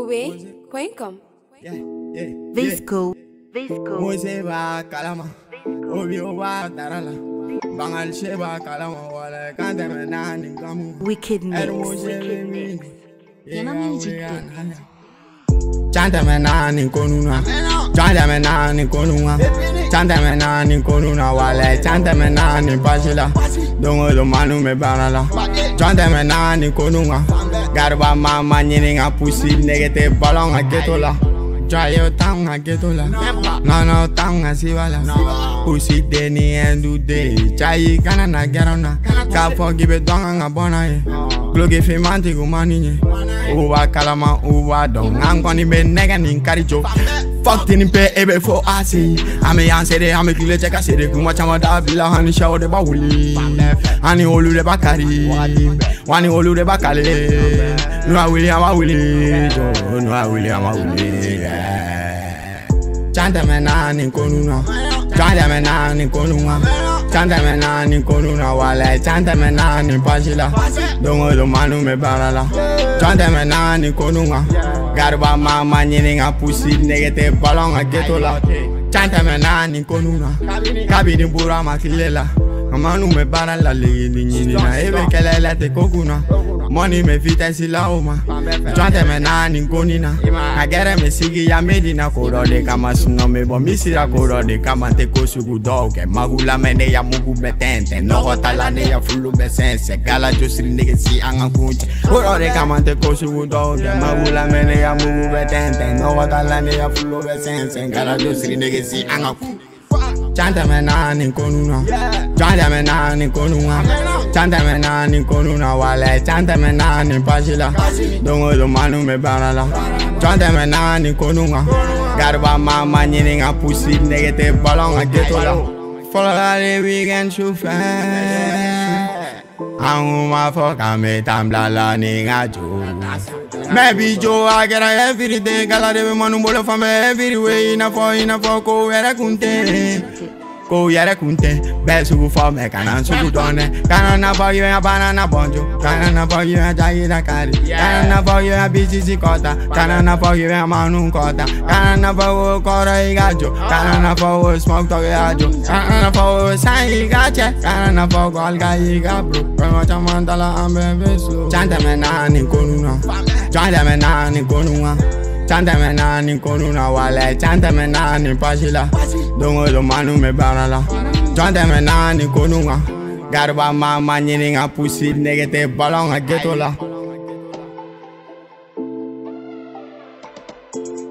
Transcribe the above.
Kuwait.com. Visco. Mose ba kalama, Obio ba tarala, Bangal sheba kalama wala kante menani kamu. Wicked Mix. Chanta menani konuna, chanta menani konuna, chanta menani konuna wala chanta menani pasila. Dongo lo manu me banala, chanta menani konuna. Garba mama nyininga pusi negete balong agetola. Jayo tanga getola, no tanga siwala. Pussy deni endu de, jayi kana na gerona. Ka forgive donga ngabona ye. Gloge fe manti gumani ye. Uwa kalama uwa dong, angwani be nega ni karijo. Fuck tini pe ebe fo asi. Ame yansere ame kile cheka sere kuma chama da bila hani shawo de ba wuli. Hani olu de bakari, wani olu de bakale. No wili ama wili, no wili ama wili. Chanta menani konuna, chanta menani konuna, chanta menani konuna wala chanta menani pasila. Dongo lo manu me barala, chanta menani konuna. Garba mama nyininga pusi negete balong agetola. Chanta menani konuna, kabini bura makilela. Amanu me barala legi nyinina ebe kelela te kokuna. Money me vita sila oma, chanta menani konina. Agere me sigi ya medina koro de kama suno me bomisira koro de kama te kosugu doge. Magula mene ya mugu betente, no hotala ne ya fulu besense. Gala josri nege si anga kunche, koro de kama te kosugu doge. Magula mene ya mugu betente, no hotala ne ya fulu besense. Gala josri nege si anga kunche. Chanta menani konuna, chanta menani konuna, chanta menani konuna wala chanta menani pasila. Dongo lo manu me barala, chanta menani konuna. Garba mama nyininga pusi negete balong agetola. Follow the weekend chauffeur. Anguma foka me tamblala ninga jo. Maybe Joe I get every day. Gala de manu bolo fame every way. Ina for ko yara kunte. Ko yara kunte. Besu for me kana sugu done. Kana na for you a banana bonjo. Kana na for you a jaira kari. Kana na for you a BCC kota. Kana na for you a manu kota. Kana na for kora igajo. Kana na for smoke to igajo. Kana na for sai igache. Kana na for golga igabro. Prema chamandala ambe besu. Chanta menani konuna. Chanta menani konuna, chanta menani konuna wala chanta menani pasila. Dongo lo manu me barala, chanta menani konuna. Garba mama nyininga pusi negete balong agetola.